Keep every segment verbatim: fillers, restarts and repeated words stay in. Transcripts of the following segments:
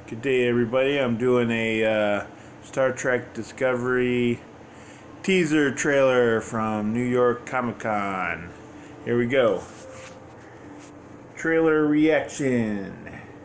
Good day, everybody. I'm doing a uh, Star Trek Discovery teaser trailer from New York Comic Con. Here we go. Trailer reaction.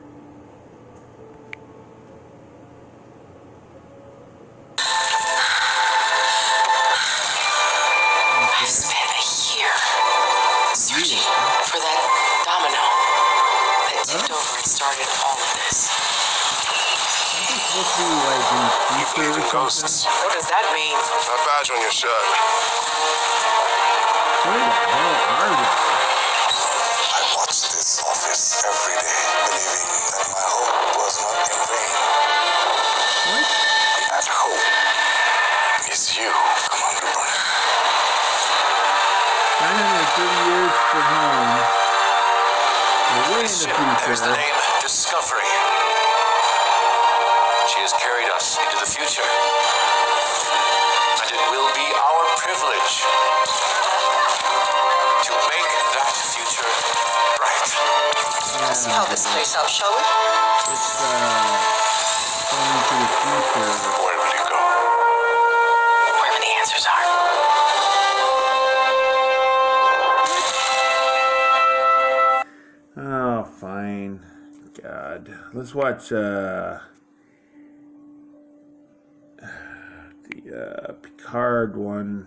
I've spent a year searching for that domino that tipped huh? over and started all of this. Supposed to be like in the future or Ghosts. What does that mean? That badge on your shirt. Where the hell are we? I watch this office every day, believing that my hope was not in vain. What? That hope is you, Commander Burnham. nine hundred thirty years from home. We're way in the future. There's the name Discovery. She has carried us into the future. And it will be our privilege to make that future bright. Let's see how this plays out, shall we? It's uh, going into the future. Where will you go? Wherever the answers are. Oh, fine. God. Let's watch uh, the uh, Picard one.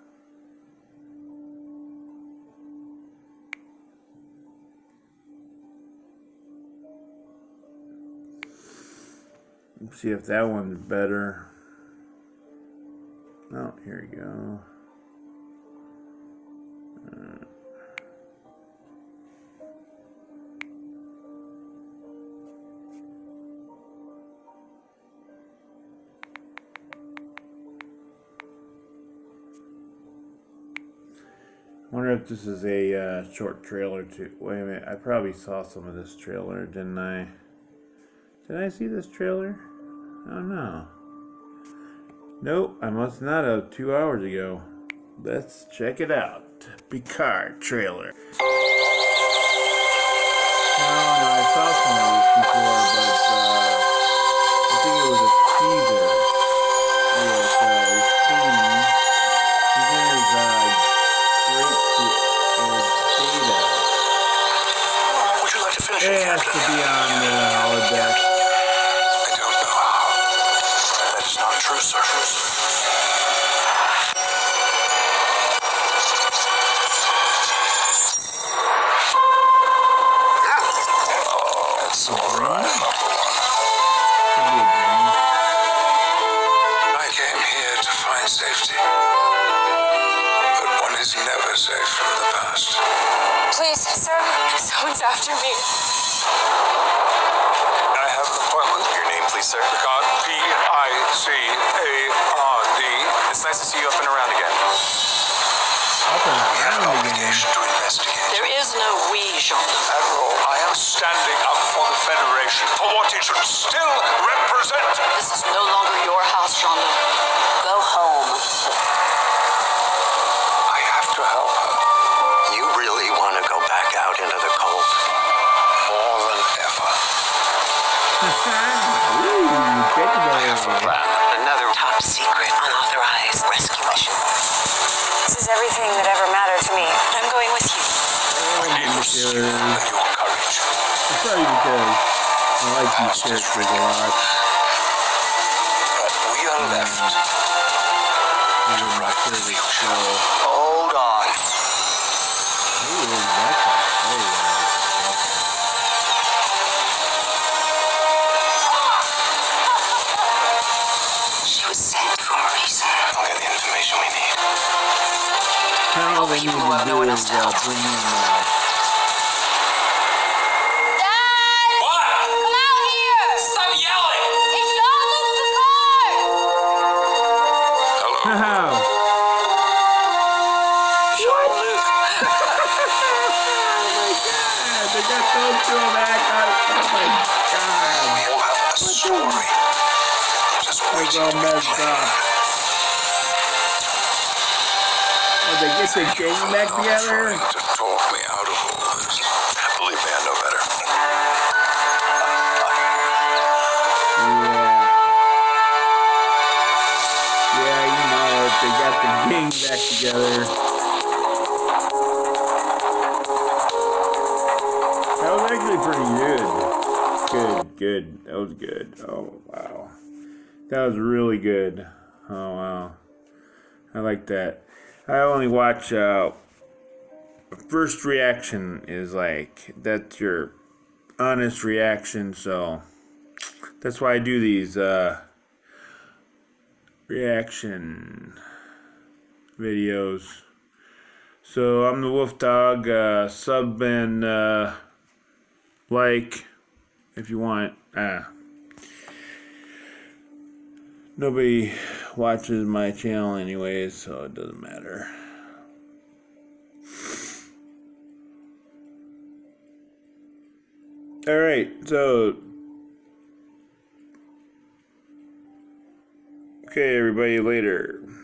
Let's see if that one's better. Oh, here we go. Uh, I wonder if this is a uh, short trailer too. Wait a minute, I probably saw some of this trailer, didn't I? Did I see this trailer? Oh no. Nope, I must not have two hours ago. Let's check it out. Picard trailer. No, no, I saw some of this before, but uh, I think it was a teaser. Yeah, so it's clean. His name is uh, Great Data. Would you like to finish It it, has to Captain? be on the holodeck. I don't know how. That is not true, sir. Oh, it's all right, number one. I came here to find safety. But one is never safe from the past. Please, sir, someone's after me. I have an appointment. Your name, please, sir. Picard, P I C A R D. It's nice to see you up and around again. Up and We have an around again. obligation to investigate. There is no we, Jean. Admiral, I am standing up for the Federation, for what it should still represent. This is no longer your house, Jean. Go home. I have to help her. You really want to go back out into the cold? More than ever. Ooh, check it out. Another top secret, unauthorized rescue mission. This is everything that ever mattered to me. I'm going with you. Oh, I need your skill and your courage. it's probably because I like these characters a lot. But we are left to write the future. Hold on. Ooh, that's a very She was sent for a reason. I'll get the information we need. kind of all they need to do is uh, bring in uh, Hello. Jean-Luc. Oh my god, they got those two back on. Oh my god. We'll have a story. Just It's waiting all to be messed played. up. Oh, they get their gang back together? To talk me out of all this. Believe me, I know better. back together. That was actually pretty good. Good, good. That was good. Oh, wow. That was really good. Oh, wow. I like that. I only watch, uh, first reaction is like, that's your honest reaction, so that's why I do these, uh, reaction videos. So I'm the Wolf Dog. Uh, sub and uh, like if you want. Uh, nobody watches my channel anyways, so it doesn't matter. All right, so okay, everybody, later.